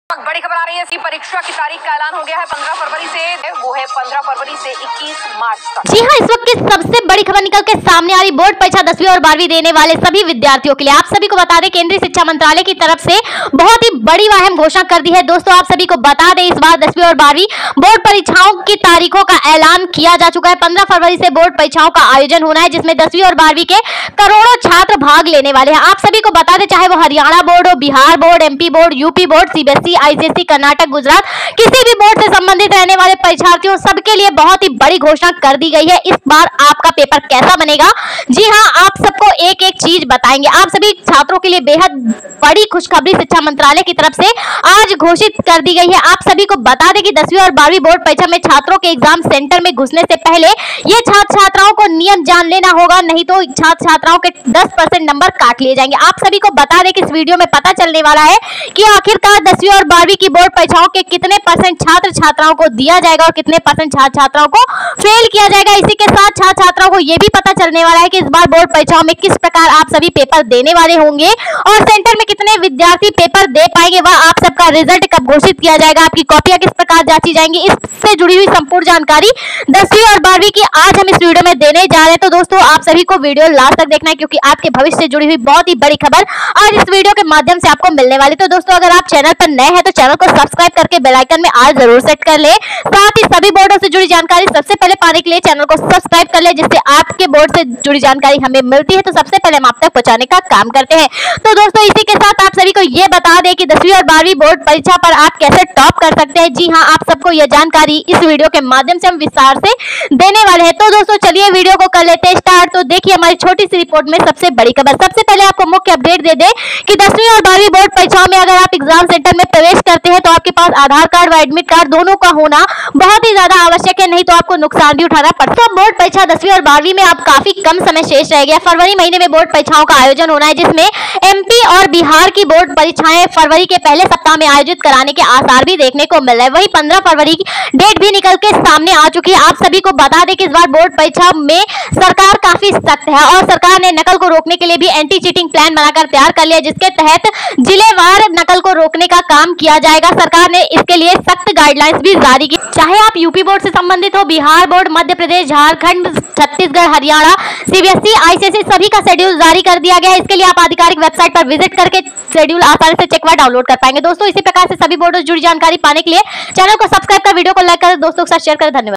बड़ी खबर आ रही है इसकी परीक्षा की तारीख का ऐलान हो गया है 15 फरवरी से, वो है 15 फरवरी से 21 मार्च तक। जी हाँ, इस वक्त की सबसे बड़ी खबर निकल के सामने आ रही बोर्ड परीक्षा 10वीं और 12वीं देने वाले सभी विद्यार्थियों के लिए। आप सभी को बता दें, केंद्रीय शिक्षा मंत्रालय की तरफ से बहुत ही बड़ी व अहम घोषणा कर दी है। दोस्तों आप सभी को बता दें, इस बार 10वीं और 12वीं बोर्ड परीक्षाओं की तारीखों का ऐलान किया जा चुका है। 15 फरवरी से बोर्ड परीक्षाओं का आयोजन होना है, जिसमें 10वीं और 12वीं के करोड़ों छात्र भाग लेने वाले हैं। आप सभी को बता दें, चाहे वो हरियाणा बोर्ड हो, Bihar board, MP board, UP board, CBSE, ICSE, Karnataka, Gujarat, किसी भी बोर्ड से संबंधित रहने वाले परीक्षार्थियों सबके लिए बहुत ही बड़ी घोषणा कर दी गई है। इस बार आपका पेपर कैसा बनेगा, जी हाँ, आप सबको एक एक चीज बताएंगे। आप सभी छात्रों के लिए बेहद बड़ी खुशखबरी शिक्षा मंत्रालय की तरफ से आज घोषित कर दी गई है। आप सभी को बता दें कि 10वीं और 12वीं बोर्ड परीक्षा में छात्रों के एग्जाम सेंटर में घुसने से पहले ये छात्र छात्राओं को नियम जान लेना होगा, नहीं तो छात्र छात्राओं के 10% नंबर काट लिए जाएंगे। आप सभी को बता दें कि इस वीडियो में पता चलने वाला है कि आखिरकार 10वीं और 12वीं की बोर्ड परीक्षाओं के कितने % छात्र छात्राओं को दिया जाएगा और कितने % छात्र छात्राओं को फेल किया जाएगा। इसी के साथ छात्र छात्राओं को यह भी पता चलने वाला है कि इस बार बोर्ड परीक्षाओं में किस प्रकार आप सभी पेपर देने वाले होंगे और सेंटर में कितने विद्यार्थी पेपर दे पाएंगे, वह आप सबका रिजल्ट कब घोषित किया जाएगा, आपकी कॉपियां किस प्रकार जांची जाएंगी, इससे जुड़ी हुई संपूर्ण जानकारी 10वीं और 12वीं की आज हम इस वीडियो में देने जा रहे हैं। तो दोस्तों आप सभी को वीडियो लास्ट तक देखना है, क्योंकि आपके भविष्य से जुड़ी हुई बहुत ही बड़ी खबर आज इस वीडियो के माध्यम से आपको मिलने वाली। तो दोस्तों अगर आप चैनल पर नए हैं तो चैनल को सब्सक्राइब करके बेल आइकन में आज जरूर सेट कर ले। साथ ही सभी बोर्डों से जुड़ी जानकारी सबसे पहले पाने के लिए चैनल को सब्सक्राइब कर ले, जिससे आपके बोर्ड से जुड़ी जानकारी हमें मिलती है तो सबसे पहले हम आप तक पहुंचाने का काम करते हैं। तो दोस्तों इसी के साथ आप सभी को यह बता दें कि 10वीं और 12वीं बोर्ड परीक्षा पर आप कैसे टॉप कर सकते हैं। जी हाँ, आप सबको यह जानकारी इस वीडियो के माध्यम से हम विस्तार से देने वाले हैं। तो दोस्तों चलिए वीडियो को कर लेते हैं स्टार्ट। तो देखिए हमारी छोटी सी रिपोर्ट में सबसे बड़ी खबर। सबसे पहले आपको मुख्य अपडेट दे दें कि 10वीं और 12वीं बोर्ड परीक्षाओं में अगर आप एग्जाम सेंटर में प्रवेश करते हैं तो आपके पास आधार कार्ड व एडमिट कार्ड दोनों का होना बहुत ही ज्यादा आवश्यक है, नहीं तो आपको नुकसान भी उठाना पड़ता है। बोर्ड परीक्षा 10वीं और 12वीं में अब काफी कम समय शेष रह गया। फरवरी महीने में बोर्ड परीक्षाओं का आयोजन होना है, जिसमें एमपी और बिहार की बोर्ड परीक्षाएं फरवरी के पहले सप्ताह में आयोजित कराने के आसार भी देखने को मिल रहे हैं। वहीं 15 फरवरी की डेट भी निकल के सामने आ चुकी है। आप सभी को बता दें कि इस बार बोर्ड परीक्षा में सरकार काफी सख्त है और सरकार ने नकल को रोकने के लिए भी एंटी चीटिंग प्लान बनाकर तैयार कर लिया, जिसके तहत जिलेवार नकल को रोकने का काम किया जाएगा। सरकार ने इसके लिए सख्त गाइडलाइंस भी जारी की। चाहे आप यूपी बोर्ड से संबंधित हो, Bihar board, Madhya Pradesh, Jharkhand, Chhattisgarh, Haryana, CBSE, ICSE, सभी का शेड्यूल जारी कर दिया गया है। इसके लिए आप आधिकारिक वेबसाइट पर विजिट करके शेड्यूल आसानी से चेक व डाउनलोड कर पाएंगे। दोस्तों इसी प्रकार से सभी बोर्डों से जुड़ी जानकारी पाने के लिए चैनल को सब्सक्राइब कर वीडियो को लाइक कर दोस्तों के साथ शेयर करें। धन्यवाद।